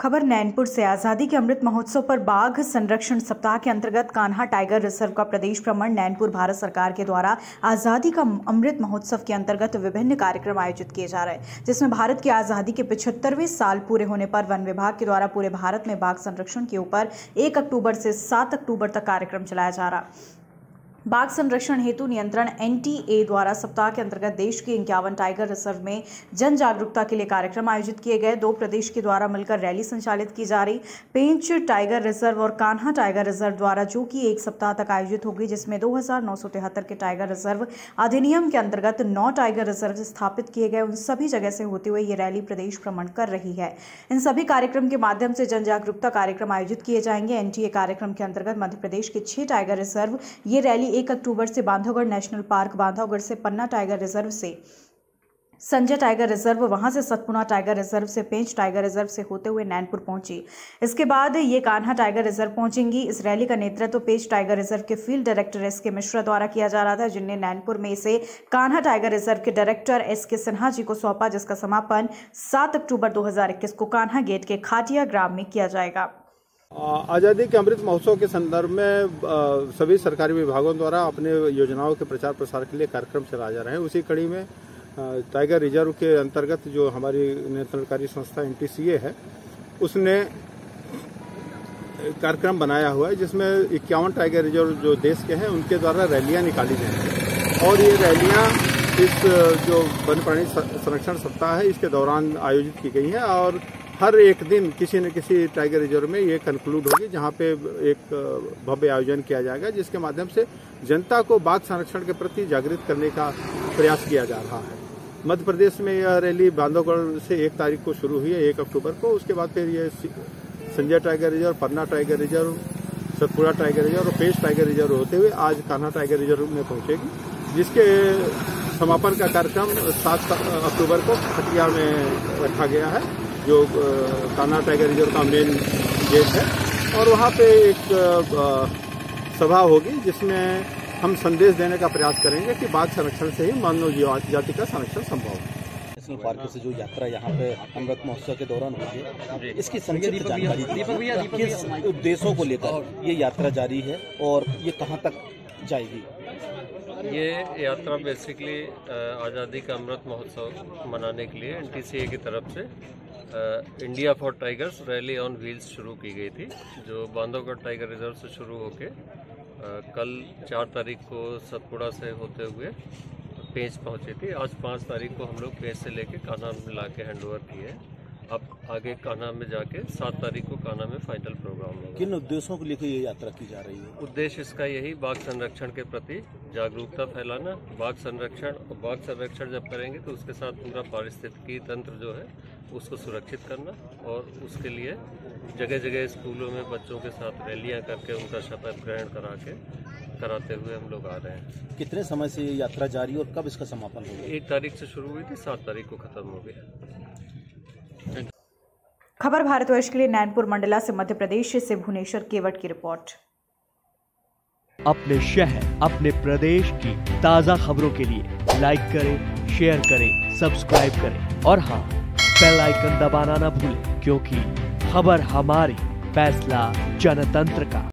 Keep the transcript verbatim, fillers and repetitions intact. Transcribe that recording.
खबर नैनपुर से। आजादी के अमृत महोत्सव पर बाघ संरक्षण सप्ताह के अंतर्गत कान्हा टाइगर रिजर्व का प्रदेश भ्रमण। नैनपुर भारत सरकार के द्वारा आजादी का अमृत महोत्सव के अंतर्गत विभिन्न कार्यक्रम आयोजित किए जा रहे हैं, जिसमें भारत की आजादी के पचहत्तरवें साल पूरे होने पर वन विभाग के द्वारा पूरे भारत में बाघ संरक्षण के ऊपर एक अक्टूबर से सात अक्टूबर तक कार्यक्रम चलाया जा रहा। बाघ संरक्षण हेतु नियंत्रण एन टी ए द्वारा सप्ताह के अंतर्गत देश के इक्यावन टाइगर रिजर्व में जन जागरूकता के लिए कार्यक्रम आयोजित किए गए। दो प्रदेश के द्वारा मिलकर रैली संचालित की जा रही। पेंच टाइगर रिजर्व और कान्हा टाइगर रिजर्व द्वारा जो कि एक सप्ताह तक आयोजित होगी, जिसमें दो हजार नौ सौ तिहत्तर के टाइगर रिजर्व अधिनियम के अंतर्गत नौ टाइगर रिजर्व स्थापित किए गए। उन सभी जगह से होते हुए ये रैली प्रदेश भ्रमण कर रही है। इन सभी कार्यक्रम के माध्यम से जन जागरूकता कार्यक्रम आयोजित किए जाएंगे। एन टी ए कार्यक्रम के अंतर्गत मध्य प्रदेश के छह टाइगर रिजर्व ये रैली एक अक्टूबर से बांधवगढ़ नेशनल पार्क, बांधवगढ़ से पन्ना टाइगर रिजर्व से संजय टाइगर रिजर्व, वहां से सतपुड़ा टाइगर रिजर्व से पेंच टाइगर रिजर्व से होते हुए नैनपुर पहुंची। इसके बाद ये कान्हा टाइगर रिजर्व पहुंचेंगी। इस रैली का नेतृत्व पेंच टाइगर रिजर्व के field director S K Mishra द्वारा किया जा रहा था, जिनने नैनपुर में इसे कान्हा टाइगर रिजर्व के डायरेक्टर एस के सिन्हा जी को सौंपा, जिसका समापन सात अक्टूबर दो हजार इक्कीस को कान्हा गेट के खाटिया ग्राम में किया जाएगा। आज़ादी के अमृत महोत्सव के संदर्भ में सभी सरकारी विभागों द्वारा अपने योजनाओं के प्रचार प्रसार के लिए कार्यक्रम चलाए जा रहे हैं। उसी कड़ी में टाइगर रिजर्व के अंतर्गत जो हमारी नियंत्रणकारी संस्था एन टी सी ए है, उसने कार्यक्रम बनाया हुआ है, जिसमें इक्यावन टाइगर रिजर्व जो देश के हैं उनके द्वारा रैलियां निकाली जाएंगी। और ये रैलियां इस जो वन्य प्राणी संरक्षण सप्ताह है, इसके दौरान आयोजित की गई हैं। और हर एक दिन किसी न किसी टाइगर रिजर्व में ये कंक्लूड होगी, जहां पे एक भव्य आयोजन किया जाएगा, जिसके माध्यम से जनता को बाघ संरक्षण के प्रति जागृत करने का प्रयास किया जा रहा है। मध्य प्रदेश में यह रैली बांधवगढ़ से एक तारीख को शुरू हुई है, एक अक्टूबर को। उसके बाद फिर ये Sanjay tiger reserve, Panna tiger reserve, Satpura tiger reserve और पेंच टाइगर रिजर्व होते हुए आज कान्हा टाइगर रिजर्व में पहुंचेगी, जिसके समापन का कार्यक्रम सात अक्टूबर को खटिया में रखा गया है, जो कान्हा टाइगर रिजर्व का मेन गेट है। और वहाँ पे एक सभा होगी, जिसमें हम संदेश देने का प्रयास करेंगे कि बाघ संरक्षण से ही मानव जाति का संरक्षण संभव है। नेशनल पार्क से जो यात्रा यहाँ पे अमृत महोत्सव के दौरान होगी, इसकी संक्षिप्त जानकारी दीजिए। किस उद्देश्यों को लेकर ये यात्रा जारी है और ये कहाँ तक जाएगी? ये यात्रा बेसिकली आज़ादी का अमृत महोत्सव मनाने के लिए एन टी सी ए की तरफ से India for tigers rally on wheels शुरू की गई थी, जो बांधवगढ़ टाइगर रिजर्व से शुरू होके कल चार तारीख को सतपुड़ा से होते हुए पेंच पहुंची थी। आज पाँच तारीख को हम लोग पेंच से लेके कान्हा में ला के हैंड ओवर किए। अब आगे कान्हा में जाके सात तारीख को कान्हा में फाइनल प्रोग्राम होगा। किन उद्देश्यों को लेकर ये यात्रा की जा रही है? उद्देश्य इसका यही बाघ संरक्षण के प्रति जागरूकता फैलाना। बाघ संरक्षण और बाघ संरक्षण जब करेंगे तो उसके साथ पूरा पारिस्थितिकी तंत्र जो है उसको सुरक्षित करना, और उसके लिए जगह जगह स्कूलों में बच्चों के साथ रैलियां करके उनका शपथ ग्रहण करा के कराते हुए हम लोग आ रहे हैं। कितने समय से ये यात्रा जारी और कब इसका समापन होगा? एक तारीख से शुरू हुई थी, सात तारीख को खत्म हो गई। खबर भारतवर्ष के लिए नैनपुर मंडला से मध्य प्रदेश से भुवनेश्वर केवट की रिपोर्ट। अपने शहर, अपने प्रदेश की ताजा खबरों के लिए लाइक करें, शेयर करें, सब्सक्राइब करें और हाँ, बेल आइकन दबाना ना भूलें, क्योंकि खबर हमारी, फैसला जनतंत्र का।